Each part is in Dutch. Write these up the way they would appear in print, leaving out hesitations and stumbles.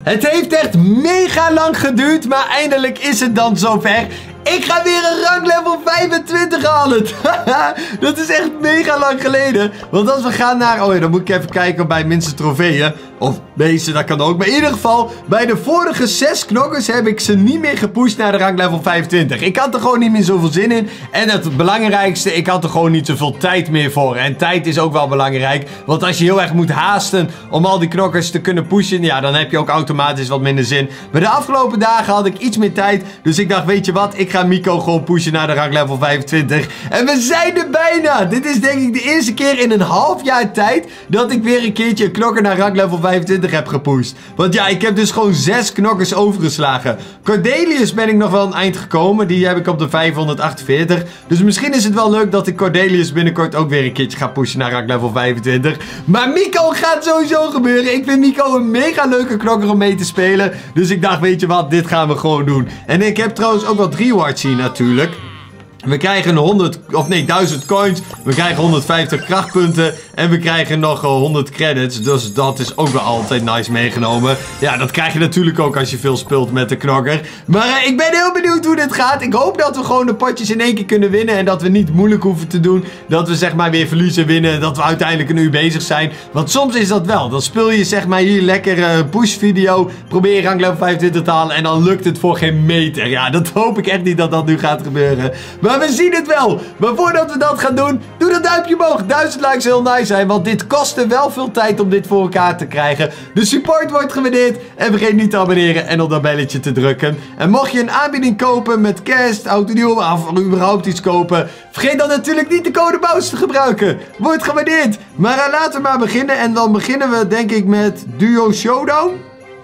Het heeft echt mega lang geduurd, maar eindelijk is het dan zover. Ik ga weer een rang level 25 halen. Dat is echt mega lang geleden. Want als we gaan naar... Oh ja, dan moet ik even kijken bij minste trofeeën. Of deze, dat kan ook. Maar in ieder geval, bij de vorige 6 knokkers heb ik ze niet meer gepusht naar de rang level 25. Ik had er gewoon niet meer zoveel zin in. En het belangrijkste, ik had er gewoon niet zoveel tijd meer voor. En tijd is ook wel belangrijk. Want als je heel erg moet haasten om al die knokkers te kunnen pushen, ja, dan heb je ook automatisch wat minder zin. Maar de afgelopen dagen had ik iets meer tijd. Dus ik dacht, weet je wat, ik ga Mico gewoon pushen naar de rang level 25. En we zijn er bijna. Dit is denk ik de eerste keer in een half jaar tijd dat ik weer een keertje een knokker naar rang level 25 heb gepusht. Want ja, ik heb dus gewoon 6 knokkers overgeslagen. Cordelius ben ik nog wel aan het eind gekomen. Die heb ik op de 548. Dus misschien is het wel leuk dat ik Cordelius binnenkort ook weer een keertje ga pushen naar rang level 25. Maar Mico gaat sowieso gebeuren. Ik vind Mico een mega leuke knokker om mee te spelen. Dus ik dacht, weet je wat, dit gaan we gewoon doen. En ik heb trouwens ook wat rewards hier natuurlijk. We krijgen 1000 coins. We krijgen 150 krachtpunten. En we krijgen nog 100 credits. Dus dat is ook wel altijd nice meegenomen. Ja, dat krijg je natuurlijk ook als je veel speelt met de knokker. Maar ik ben heel benieuwd hoe dit gaat. Ik hoop dat we gewoon de potjes in één keer kunnen winnen. En dat we niet moeilijk hoeven te doen. Dat we zeg maar weer verliezen winnen. Dat we uiteindelijk een uur bezig zijn. Want soms is dat wel. Dan speel je zeg maar hier lekker push video. Probeer je rang level 25 te halen. En dan lukt het voor geen meter. Ja, dat hoop ik echt niet dat dat nu gaat gebeuren. Maar we zien het wel. Maar voordat we dat gaan doen, doe dat duimpje omhoog. 1000 likes heel nice zijn. Want dit kostte wel veel tijd om dit voor elkaar te krijgen. De support wordt gewaardeerd. En vergeet niet te abonneren en op dat belletje te drukken. En mocht je een aanbieding kopen met kerst, oud en nieuw, of überhaupt iets kopen, vergeet dan natuurlijk niet de code BOUWS te gebruiken. Wordt gewaardeerd. Maar laten we maar beginnen. En dan beginnen we denk ik met Duo Showdown.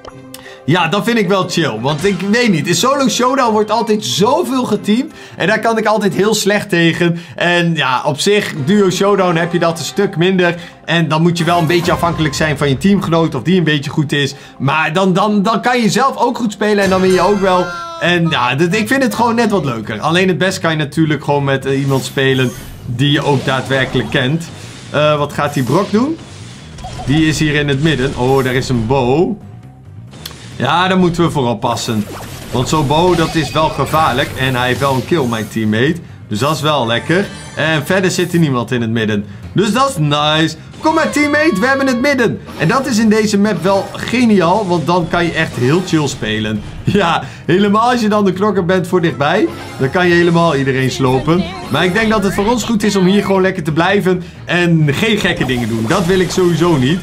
Ja, dat vind ik wel chill. Want ik weet niet, in Solo Showdown wordt altijd zoveel geteamd. En daar kan ik altijd heel slecht tegen. En ja, op zich, Duo Showdown heb je dat een stuk minder. En dan moet je wel een beetje afhankelijk zijn van je teamgenoot. Of die een beetje goed is. Maar dan kan je zelf ook goed spelen. En dan win je ook wel. En ja, ik vind het gewoon net wat leuker. Alleen het best kan je natuurlijk gewoon met iemand spelen die je ook daadwerkelijk kent. Wat gaat die Brock doen? Die is hier in het midden. Oh, daar is een Bo. Ja, daar moeten we voor oppassen. Want zo'n Bo, dat is wel gevaarlijk. En hij heeft wel een kill, mijn teammate. Dus dat is wel lekker. En verder zit er niemand in het midden. Dus dat is nice. Kom maar teammate, we hebben het midden. En dat is in deze map wel geniaal. Want dan kan je echt heel chill spelen. Ja, helemaal als je dan de knokker bent voor dichtbij. Dan kan je helemaal iedereen slopen. Maar ik denk dat het voor ons goed is om hier gewoon lekker te blijven. En geen gekke dingen doen. Dat wil ik sowieso niet.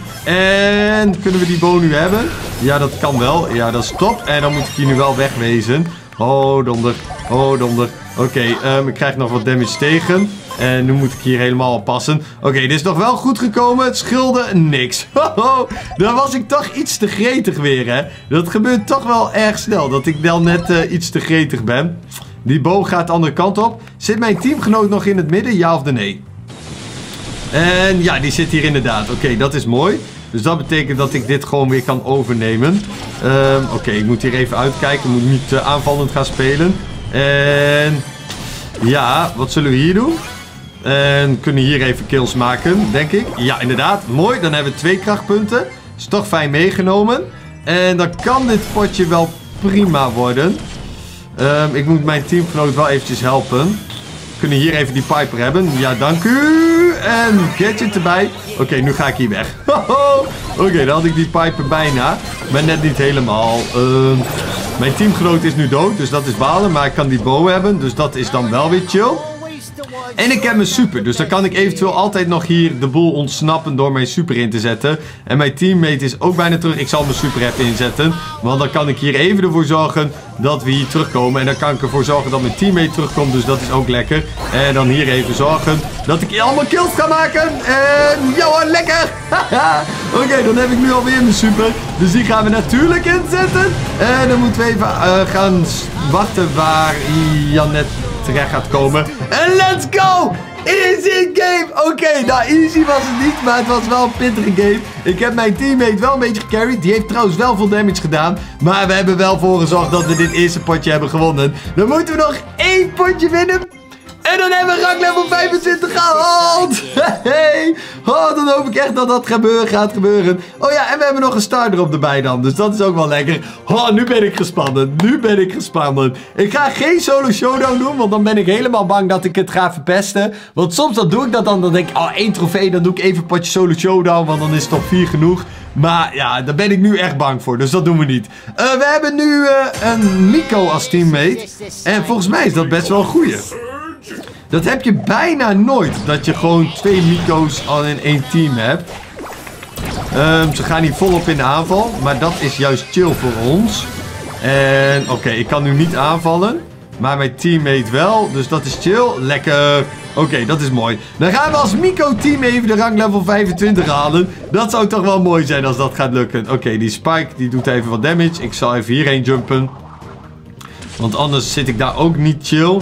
En kunnen we die Bo nu hebben? Ja, dat kan wel. Ja, dat is top. En dan moet ik hier nu wel wegwezen. Oh, donder. Oh, donder. Oké, ik krijg nog wat damage tegen. En nu moet ik hier helemaal oppassen. Oké, dit is nog wel goed gekomen. Het scheelde niks. Dan was ik toch iets te gretig weer, hè. Dat gebeurt toch wel erg snel. Dat ik dan net iets te gretig ben. Die Bo gaat de andere kant op. Zit mijn teamgenoot nog in het midden? Ja of nee? En ja, die zit hier inderdaad. Oké, dat is mooi. Dus dat betekent dat ik dit gewoon weer kan overnemen. Oké, ik moet hier even uitkijken. Ik moet niet aanvallend gaan spelen. En ja, wat zullen we hier doen? En kunnen hier even kills maken, denk ik. Ja, inderdaad. Mooi. Dan hebben we 2 krachtpunten. Is toch fijn meegenomen. En dan kan dit potje wel prima worden. Ik moet mijn teamgenoot wel eventjes helpen. We kunnen hier even die Piper hebben. Ja, dank u. En gadget erbij. Oké, nu ga ik hier weg. Oké, dan had ik die Piper bijna. Maar net niet helemaal. Mijn teamgenoot is nu dood, dus dat is balen. Maar ik kan die Bo hebben, dus dat is dan wel weer chill. En ik heb mijn super, dus dan kan ik eventueel altijd nog hier de boel ontsnappen door mijn super in te zetten. En mijn teammate is ook bijna terug. Ik zal mijn super even inzetten, want dan kan ik hier even ervoor zorgen dat we hier terugkomen. En dan kan ik ervoor zorgen dat mijn teammate terugkomt, dus dat is ook lekker. En dan hier even zorgen dat ik allemaal kills kan maken. En ja, lekker! Oké, dan heb ik nu alweer mijn super. Dus die gaan we natuurlijk inzetten. En dan moeten we even gaan wachten waar Jan net terecht gaat komen. En let's go! Easy game! Oké, nou easy was het niet, maar het was wel een pittige game. Ik heb mijn teammate wel een beetje gecarried. Die heeft trouwens wel veel damage gedaan. Maar we hebben wel voor gezorgd dat we dit eerste potje hebben gewonnen. Dan moeten we nog 1 potje winnen. En dan hebben we ranglevel 25 gehaald. Hey. Oh, dan hoop ik echt dat dat gaat gebeuren. Oh ja, en we hebben nog een star erop erbij dan. Dus dat is ook wel lekker. Oh, nu ben ik gespannen. Ik ga geen solo showdown doen, want dan ben ik helemaal bang dat ik het ga verpesten. Want soms dan doe ik dat dan. Dan denk ik, oh, 1 trofee. Dan doe ik even een potje solo showdown, want dan is top 4 genoeg. Maar ja, daar ben ik nu echt bang voor. Dus dat doen we niet. We hebben nu een Miko als teammate. En volgens mij is dat best wel een goeie. Dat heb je bijna nooit. Dat je gewoon 2 Miko's al in 1 team hebt. Ze gaan hier volop in de aanval. Maar dat is juist chill voor ons. En oké, ik kan nu niet aanvallen. Maar mijn teammate wel. Dus dat is chill. Lekker. Oké, dat is mooi. Dan gaan we als Miko-team even de rang level 25 halen. Dat zou toch wel mooi zijn als dat gaat lukken. Oké, die Spike die doet even wat damage. Ik zal even hierheen jumpen. Want anders zit ik daar ook niet chill.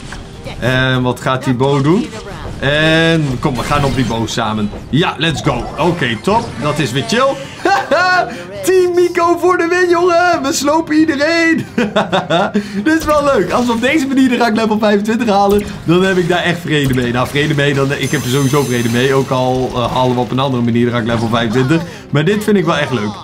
En wat gaat die Bo doen? En kom, we gaan op die Bo samen. Ja, let's go. Oké, top. Dat is weer chill. Team Miko voor de win, jongen. We slopen iedereen. Dit is wel leuk. Als we op deze manier de rang level 25 halen, dan heb ik daar echt vrede mee. Nou, vrede mee, ik heb er sowieso vrede mee. Ook al halen we op een andere manier de rang level 25. Maar dit vind ik wel echt leuk.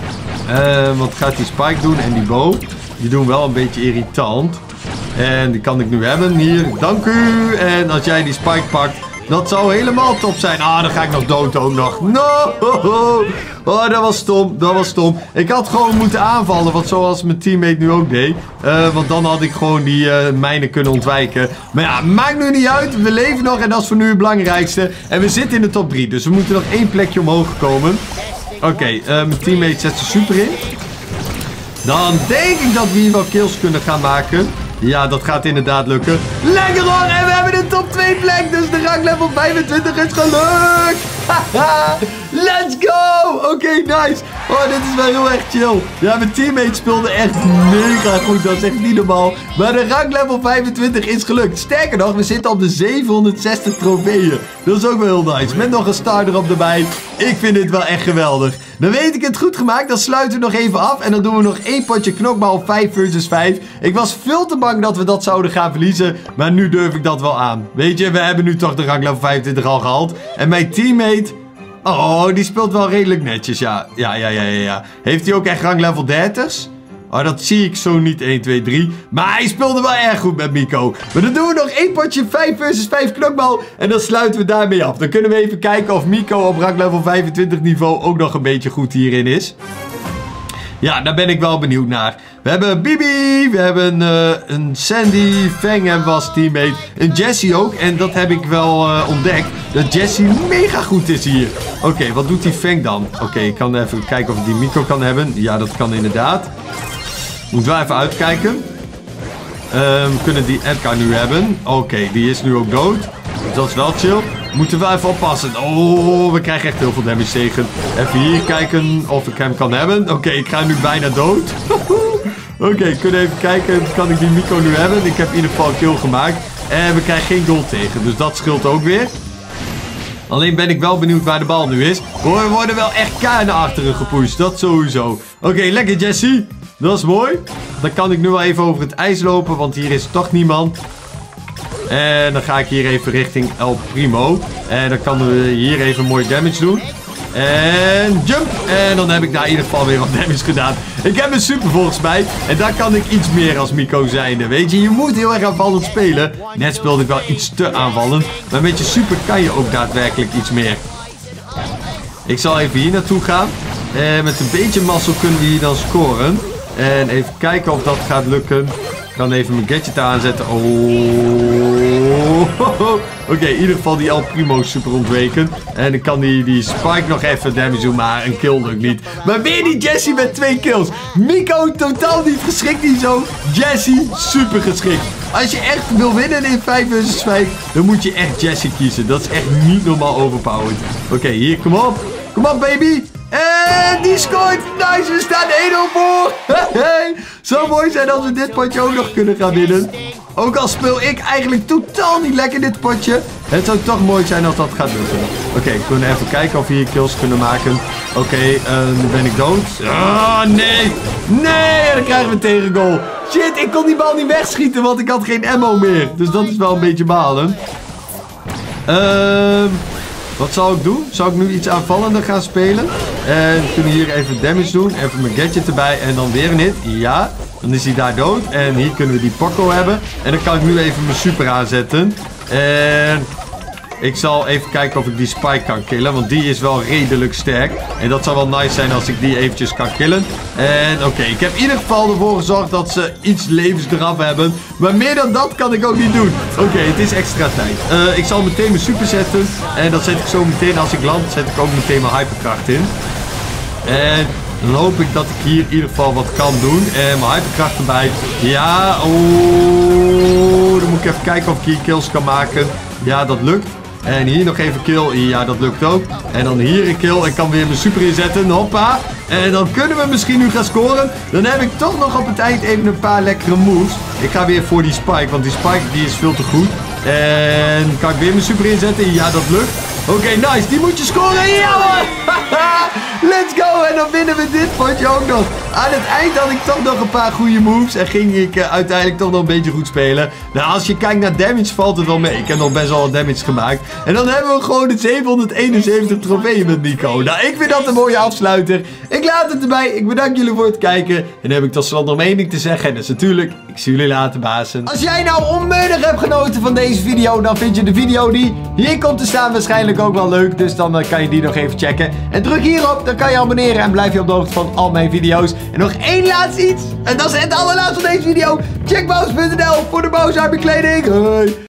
Wat gaat die Spike doen en die Bo? Die doen wel een beetje irritant. En die kan ik nu hebben. Hier, dank u. En als jij die Spike pakt, dat zou helemaal top zijn. Ah, dan ga ik nog dood ook nog. No! Oh, dat was stom. Ik had gewoon moeten aanvallen, wat zoals mijn teammate nu ook deed. Want dan had ik gewoon die mijnen kunnen ontwijken. Maar ja, maakt nu niet uit. We leven nog en dat is voor nu het belangrijkste. En we zitten in de top 3, dus we moeten nog 1 plekje omhoog komen. Oké, mijn teammate zet zijn super in. Dan denk ik dat we hier wel kills kunnen gaan maken. Ja, dat gaat inderdaad lukken. Lekker hoor! En we hebben de top 2 plek. Dus de rang level 25 is gelukt. Let's go! Oké, nice. Oh, dit is wel heel erg chill. Ja, mijn teammate speelde echt mega goed. Dat is echt niet normaal. Maar de rang level 25 is gelukt. Sterker nog, we zitten op de 760 trofeeën. Dat is ook wel heel nice. Met nog een star erop erbij. Ik vind dit wel echt geweldig. Dan weet ik het goed gemaakt. Dan sluiten we nog even af. En dan doen we nog 1 potje knokbal 5 versus 5. Ik was veel te bang dat we dat zouden gaan verliezen. Maar nu durf ik dat wel aan. Weet je, we hebben nu toch de rang level 25 al gehaald. En mijn teammate... Oh, die speelt wel redelijk netjes, ja. Ja. Heeft hij ook echt rang level 30's? Oh, dat zie ik zo niet. 1, 2, 3. Maar hij speelde wel erg goed met Miko. Maar dan doen we nog 1 potje 5 versus 5 knokbal. En dan sluiten we daarmee af. Dan kunnen we even kijken of Miko op rang level 25 niveau ook nog een beetje goed hierin is. Ja, daar ben ik wel benieuwd naar. We hebben Bibi, we hebben een Sandy, Fang hebben we als teammate, een Jessie ook. En dat heb ik wel ontdekt, dat Jessie mega goed is hier. Oké, wat doet die Fang dan? Oké, ik kan even kijken of ik die Miko kan hebben. Ja, dat kan inderdaad. Moet wel even uitkijken. We kunnen die Edgar nu hebben. Oké, die is nu ook dood. Dus dat is wel chill. Moeten we wel even oppassen. Oh, we krijgen echt heel veel damage tegen. Even hier kijken of ik hem kan hebben. Oké, ik ga nu bijna dood. Oké, kunnen even kijken. Kan ik die Miko nu hebben? Ik heb in ieder geval een kill gemaakt. En we krijgen geen gold tegen. Dus dat scheelt ook weer. Alleen ben ik wel benieuwd waar de bal nu is. We worden wel echt keihard naar achteren gepusht. Dat sowieso. Oké, lekker Jessie. Dat is mooi. Dan kan ik nu wel even over het ijs lopen. Want hier is toch niemand. En dan ga ik hier even richting El Primo. En dan kan we hier even mooi damage doen. En jump. En dan heb ik daar in ieder geval weer wat damage gedaan. Ik heb een super volgens mij. En daar kan ik iets meer als Miko zijnde. Weet je, je moet heel erg aanvallend spelen. Net speelde ik wel iets te aanvallend. Maar met je super kan je ook daadwerkelijk iets meer. Ik zal even hier naartoe gaan. En met een beetje mazzel kunnen we hier dan scoren. En even kijken of dat gaat lukken. Ik kan even mijn gadget aanzetten. Oh. Oké, in ieder geval die El Primo super ontweken. En ik kan die Spike nog even damage doen, maar een kill lukt niet. Maar weer die Jessie met 2 kills. Miko totaal niet geschikt hier zo. Jessie super geschikt. Als je echt wil winnen in 5 versus 5, dan moet je echt Jessie kiezen. Dat is echt niet normaal overpowered. Oké, hier, kom op. Kom op, baby. En die scoort. Nice, we staan 1-0 voor. Hey. Zou mooi zijn als we dit potje ook nog kunnen gaan winnen. Ook al speel ik eigenlijk totaal niet lekker dit potje. Het zou toch mooi zijn als dat gaat lukken. Oké, we kunnen even kijken of we hier kills kunnen maken. Oké, nu ben ik dood. Ah, nee. Nee, dan krijgen we een tegengoal. Shit, ik kon die bal niet wegschieten, want ik had geen ammo meer. Dus dat is wel een beetje balen. Wat zal ik doen? Zal ik nu iets aanvallender gaan spelen? En we kunnen hier even damage doen. Even mijn gadget erbij. En dan weer een hit. Ja. Dan is hij daar dood. En hier kunnen we die Poco hebben. En dan kan ik nu even mijn super aanzetten. En ik zal even kijken of ik die Spike kan killen. Want die is wel redelijk sterk. En dat zou wel nice zijn als ik die eventjes kan killen. En oké, ik heb in ieder geval ervoor gezorgd dat ze iets levens eraf hebben. Maar meer dan dat kan ik ook niet doen. Oké, het is extra tijd. Ik zal meteen mijn super zetten. En dat zet ik zo meteen als ik land. Zet ik ook meteen mijn hyperkracht in. En dan hoop ik dat ik hier in ieder geval wat kan doen. En mijn hyperkracht erbij. Ja, dan moet ik even kijken of ik hier kills kan maken. Ja, dat lukt. En hier nog even kill. Ja, dat lukt ook. En dan hier een kill. Ik kan weer mijn super inzetten. Hoppa. En dan kunnen we misschien nu gaan scoren. Dan heb ik toch nog op het eind even een paar lekkere moves. Ik ga weer voor die Spike. Want die Spike die is veel te goed. En kan ik weer mijn super inzetten? Ja, dat lukt. Oké, nice. Die moet je scoren. Ja, hoor. Let's go. En dan winnen we dit potje ook nog. Aan het eind had ik toch nog een paar goede moves. En ging ik uiteindelijk toch nog een beetje goed spelen. Nou, als je kijkt naar damage valt het wel mee. Ik heb nog best wel wat damage gemaakt. En dan hebben we gewoon de 771 trofeeën met Nico. Nou, ik vind dat een mooie afsluiter. Ik laat het erbij. Ik bedank jullie voor het kijken. En dan heb ik tot slot nog één ding te zeggen. En dat is natuurlijk, ik zie jullie later, bazen. Als jij nou onmiddellijk hebt genoten van deze video, dan vind je de video die hier komt te staan waarschijnlijk ook wel leuk. Dus dan kan je die nog even checken. En druk hierop, dan kan je abonneren en blijf je op de hoogte van al mijn video's. En nog één laatste iets. En dat is het allerlaatste van deze video. Check Bouwers.nl voor de Bouwers bekleding. Hoi.